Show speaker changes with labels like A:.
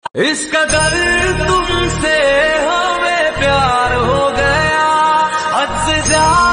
A: इस कदर तुमसे हमें प्यार हो गया, हद से ज्यादा